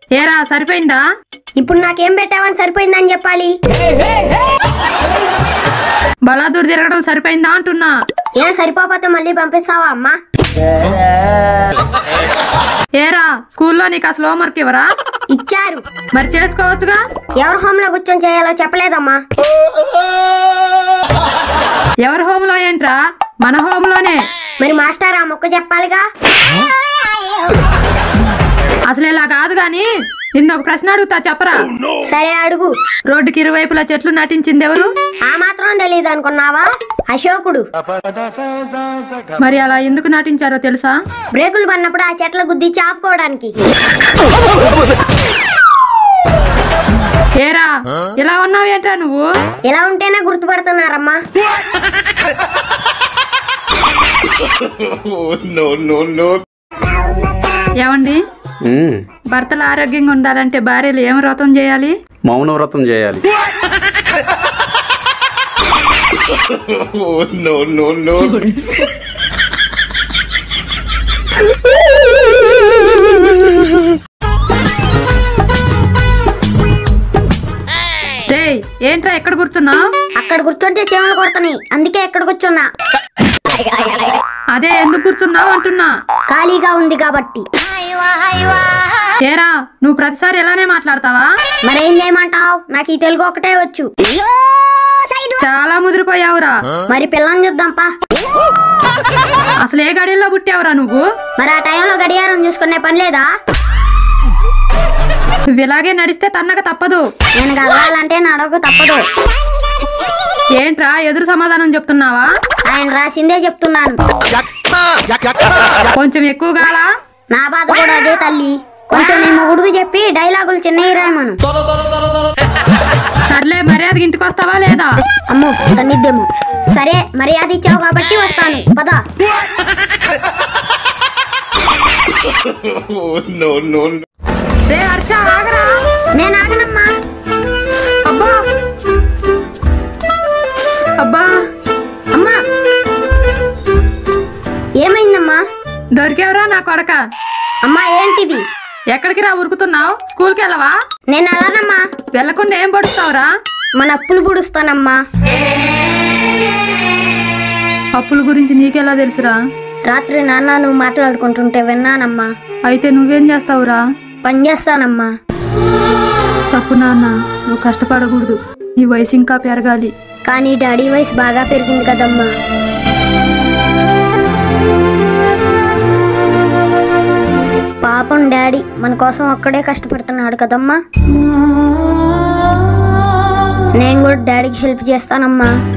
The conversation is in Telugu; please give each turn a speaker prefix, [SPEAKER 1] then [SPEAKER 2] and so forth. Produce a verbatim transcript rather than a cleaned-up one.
[SPEAKER 1] ఏరా సరిపోయిందా?
[SPEAKER 2] ఇప్పుడు నాకేం పెట్టావని సరిపోయిందని చెప్పాలి.
[SPEAKER 1] బలాదూర్ తిరగడం సరిపోయిందా అంటున్నా.
[SPEAKER 2] ఏం సరిపోతే మళ్ళీ పంపిస్తావా అమ్మా?
[SPEAKER 1] ఏరా స్కూల్లో నీకు అసలు హోంవర్క్ ఇవ్వరా?
[SPEAKER 2] ఇచ్చారు,
[SPEAKER 1] మరి చేసుకోవచ్చుగా.
[SPEAKER 2] ఎవరు హోమ్ లో కూర్చొని చేయాలో చెప్పలేదమ్మా.
[SPEAKER 1] ఎవరి హోమ్ లో ఏంట్రా? మన హోమ్ లోనే.
[SPEAKER 2] మరి మాస్టర్ ఆ మొక్క చెప్పాలిగా.
[SPEAKER 1] అసలు ఇలా కాదు గాని నిన్న ఒక ప్రశ్న అడుగుతా చెప్పరా?
[SPEAKER 2] సరే అడుగు.
[SPEAKER 1] రోడ్డుకి ఇరువైపులా చెట్లు నాటించింది ఎవరు?
[SPEAKER 2] ఆ మాత్రం తెలియదు అనుకున్నావా? అశోకుడు.
[SPEAKER 1] మరి అలా ఎందుకు నాటించారో తెలుసా?
[SPEAKER 2] బ్రేకులు పడినప్పుడు ఆ చెట్ల గుద్ది చాపుకోవడానికి.
[SPEAKER 1] ఏరా ఇలా ఉన్నావేంట్రా నువ్వు?
[SPEAKER 2] ఇలా ఉంటేనే గుర్తుపడుతున్నారమ్మా.
[SPEAKER 1] ఏమండి, భర్తలు ఆరోగ్యంగా ఉండాలంటే భార్యలు ఏం వ్రతం చేయాలి?
[SPEAKER 3] మౌన వ్రతం చేయాలి.
[SPEAKER 1] రేయ్ ఏంట్రా ఎక్కడ కూర్చున్నావు?
[SPEAKER 2] అక్కడ కూర్చుంటే చెవులు కొడుతున్నాయి, అందుకే ఎక్కడ కూర్చున్నా.
[SPEAKER 1] అదే ఎందుకు కూర్చున్నావు అంటున్నా.
[SPEAKER 2] ఖాళీగా ఉంది కాబట్టి.
[SPEAKER 1] ఏరా నువ్వు ప్రతిసారి ఎలానే మాట్లాడతావా?
[SPEAKER 2] మరేం చేయమంటావు? నాకు ఈ తెలుగు ఒకటే వచ్చు.
[SPEAKER 1] చాలా ముదిరిపోయావురా.
[SPEAKER 2] మరి పిల్లని చూద్దాంపా.
[SPEAKER 1] అసలు ఏ గడియల్లో పుట్టావురా నువ్వు?
[SPEAKER 2] మరి ఆ టైంలో గడియారం చూసుకునే పని లేదా?
[SPEAKER 1] నువ్వు ఇలాగే నడిస్తే తన్నక తప్పదు.
[SPEAKER 2] నేను కదలాలంటే నడవకు తప్పదు.
[SPEAKER 1] ఏంట్రా ఎదురు సమాధానం చెప్తున్నావా?
[SPEAKER 2] ఆయన రాసిందే చెప్తున్నాను.
[SPEAKER 1] కొంచెం ఎక్కువ గాలా?
[SPEAKER 2] నా బాధ కూడా అదే తల్లి. కొంచెం నీ మొగుడుకు చెప్పి డైలాగులు చిన్నవి రాయమను.
[SPEAKER 1] సర్లే మర్యాదకి ఇంటికి వస్తావా లేదా?
[SPEAKER 2] అమ్మో తన్నిద్దేమో. సరే మర్యాద ఇచ్చావు కాబట్టి వస్తాను, పద.
[SPEAKER 1] రే హర్ష ఆగరా.
[SPEAKER 2] నేను ఆగనమ్మా.
[SPEAKER 1] అబ్బా అబ్బా
[SPEAKER 2] అమ్మా ఏమైందమ్మా?
[SPEAKER 1] దొరికేవరా నా కొడక.
[SPEAKER 2] అమ్మా ఏంటిది?
[SPEAKER 1] ఎక్కడికి రా ఉరుకుతున్నావు? స్కూల్కి వెళ్ళవా?
[SPEAKER 2] నేను అలానమ్మా.
[SPEAKER 1] వెళ్ళకుండా ఏం పడుస్తావురా?
[SPEAKER 2] మన అప్పులు పుడుస్తానమ్మా.
[SPEAKER 1] అప్పుల గురించి నీకెలా తెలుసురా?
[SPEAKER 2] రాత్రి నాన్న నువ్వు మాట్లాడుకుంటుంటే విన్నానమ్మా.
[SPEAKER 1] అయితే నువ్వేం చేస్తావురా?
[SPEAKER 2] పని చేస్తానమ్మా.
[SPEAKER 1] తప్పు నాన్న, నువ్వు కష్టపడకూడదు. నీ వయసు ఇంకా పెరగాలి.
[SPEAKER 2] కానీ డాడీ వయసు బాగా పెరిగింది కదమ్మా. పాపం డాడీ మన కోసం ఒక్కడే కష్టపడుతున్నాడు కదమ్మా. నేను కూడా డాడీకి హెల్ప్ చేస్తానమ్మా.